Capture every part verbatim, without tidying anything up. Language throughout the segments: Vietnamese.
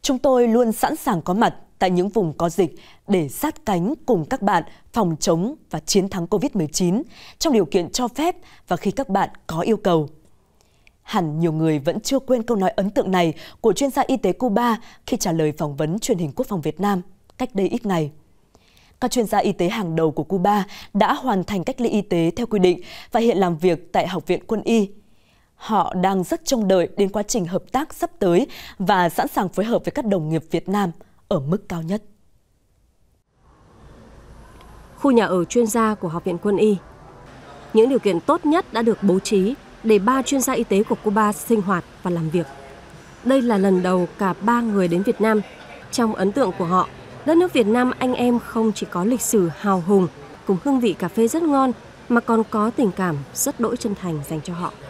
Chúng tôi luôn sẵn sàng có mặt tại những vùng có dịch để sát cánh cùng các bạn phòng chống và chiến thắng Covid mười chín trong điều kiện cho phép và khi các bạn có yêu cầu. Hẳn nhiều người vẫn chưa quên câu nói ấn tượng này của chuyên gia y tế Cuba khi trả lời phỏng vấn truyền hình Quốc phòng Việt Nam cách đây ít ngày. Các chuyên gia y tế hàng đầu của Cuba đã hoàn thành cách ly y tế theo quy định và hiện làm việc tại Học viện Quân y. Họ đang rất trông đợi đến quá trình hợp tác sắp tới và sẵn sàng phối hợp với các đồng nghiệp Việt Nam ở mức cao nhất. Khu nhà ở chuyên gia của Học viện Quân y. Những điều kiện tốt nhất đã được bố trí để ba chuyên gia y tế của Cuba sinh hoạt và làm việc. Đây là lần đầu cả ba người đến Việt Nam. Trong ấn tượng của họ, đất nước Việt Nam anh em không chỉ có lịch sử hào hùng cùng hương vị cà phê rất ngon mà còn có tình cảm rất đỗi chân thành dành cho họ.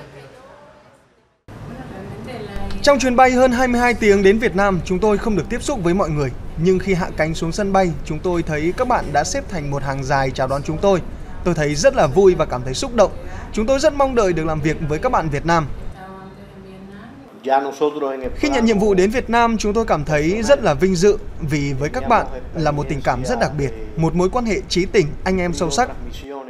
Trong chuyến bay hơn hai mươi hai tiếng đến Việt Nam, chúng tôi không được tiếp xúc với mọi người. Nhưng khi hạ cánh xuống sân bay, chúng tôi thấy các bạn đã xếp thành một hàng dài chào đón chúng tôi. Tôi thấy rất là vui và cảm thấy xúc động. Chúng tôi rất mong đợi được làm việc với các bạn Việt Nam. Khi nhận nhiệm vụ đến Việt Nam, chúng tôi cảm thấy rất là vinh dự vì với các bạn là một tình cảm rất đặc biệt, một mối quan hệ chí tình, anh em sâu sắc.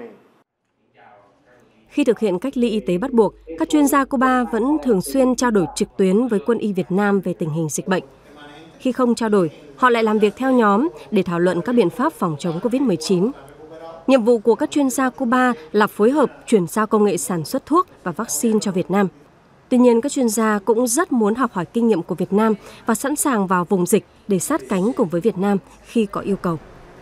Khi thực hiện cách ly y tế bắt buộc, các chuyên gia Cuba vẫn thường xuyên trao đổi trực tuyến với Quân y Việt Nam về tình hình dịch bệnh. Khi không trao đổi, họ lại làm việc theo nhóm để thảo luận các biện pháp phòng chống Covid mười chín. Nhiệm vụ của các chuyên gia Cuba là phối hợp chuyển giao công nghệ sản xuất thuốc và vaccine cho Việt Nam. Tuy nhiên, các chuyên gia cũng rất muốn học hỏi kinh nghiệm của Việt Nam và sẵn sàng vào vùng dịch để sát cánh cùng với Việt Nam khi có yêu cầu.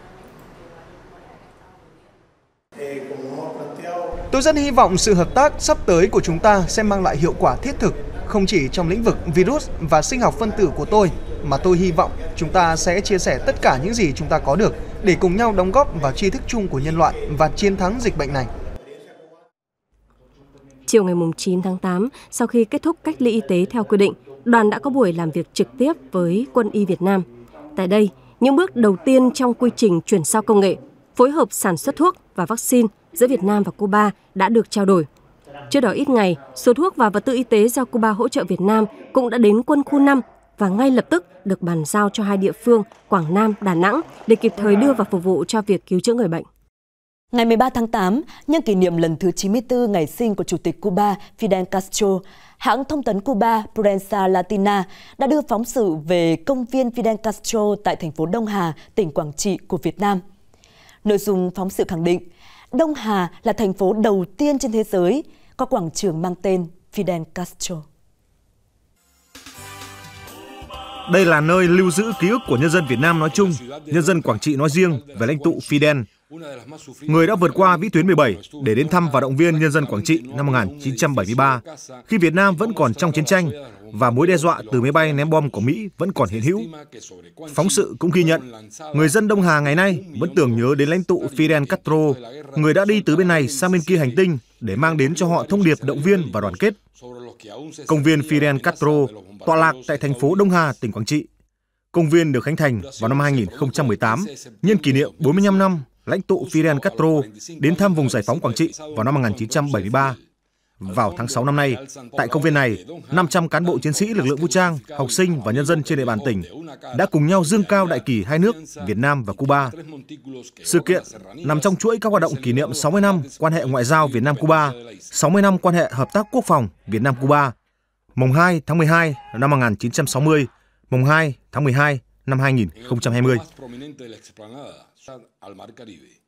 Tôi rất hy vọng sự hợp tác sắp tới của chúng ta sẽ mang lại hiệu quả thiết thực, không chỉ trong lĩnh vực virus và sinh học phân tử của tôi, mà tôi hy vọng chúng ta sẽ chia sẻ tất cả những gì chúng ta có được để cùng nhau đóng góp vào tri thức chung của nhân loại và chiến thắng dịch bệnh này. Chiều ngày chín tháng tám, sau khi kết thúc cách ly y tế theo quy định, đoàn đã có buổi làm việc trực tiếp với Quân y Việt Nam. Tại đây, những bước đầu tiên trong quy trình chuyển giao công nghệ, phối hợp sản xuất thuốc và vaccine giữa Việt Nam và Cuba đã được trao đổi. Trước đó ít ngày, số thuốc và vật tư y tế do Cuba hỗ trợ Việt Nam cũng đã đến quân khu năm và ngay lập tức được bàn giao cho hai địa phương Quảng Nam, Đà Nẵng để kịp thời đưa vào phục vụ cho việc cứu chữa người bệnh. Ngày mười ba tháng tám, nhân kỷ niệm lần thứ chín mươi tư ngày sinh của Chủ tịch Cuba Fidel Castro, hãng thông tấn Cuba Prensa Latina đã đưa phóng sự về công viên Fidel Castro tại thành phố Đông Hà, tỉnh Quảng Trị của Việt Nam. Nội dung phóng sự khẳng định, Đông Hà là thành phố đầu tiên trên thế giới có quảng trường mang tên Fidel Castro. Đây là nơi lưu giữ ký ức của nhân dân Việt Nam nói chung, nhân dân Quảng Trị nói riêng về lãnh tụ Fidel, người đã vượt qua vĩ tuyến mười bảy để đến thăm và động viên nhân dân Quảng Trị năm một nghìn chín trăm bảy mươi ba, khi Việt Nam vẫn còn trong chiến tranh và mối đe dọa từ máy bay ném bom của Mỹ vẫn còn hiện hữu. Phóng sự cũng ghi nhận, người dân Đông Hà ngày nay vẫn tưởng nhớ đến lãnh tụ Fidel Castro, người đã đi từ bên này sang bên kia hành tinh để mang đến cho họ thông điệp động viên và đoàn kết. Công viên Fidel Castro tọa lạc tại thành phố Đông Hà, tỉnh Quảng Trị. Công viên được khánh thành vào năm hai nghìn không trăm mười tám, nhân kỷ niệm bốn mươi lăm năm lãnh tụ Fidel Castro đến thăm vùng giải phóng Quảng Trị vào năm một nghìn chín trăm bảy mươi ba. Vào tháng sáu năm nay, tại công viên này, năm trăm cán bộ chiến sĩ lực lượng vũ trang, học sinh và nhân dân trên địa bàn tỉnh đã cùng nhau dương cao đại kỳ hai nước Việt Nam và Cuba. Sự kiện nằm trong chuỗi các hoạt động kỷ niệm sáu mươi năm quan hệ ngoại giao Việt Nam-Cuba, sáu mươi năm quan hệ hợp tác quốc phòng Việt Nam-Cuba, mùng hai tháng mười hai năm một nghìn chín trăm sáu mươi, mùng hai tháng mười hai năm hai nghìn không trăm hai mươi.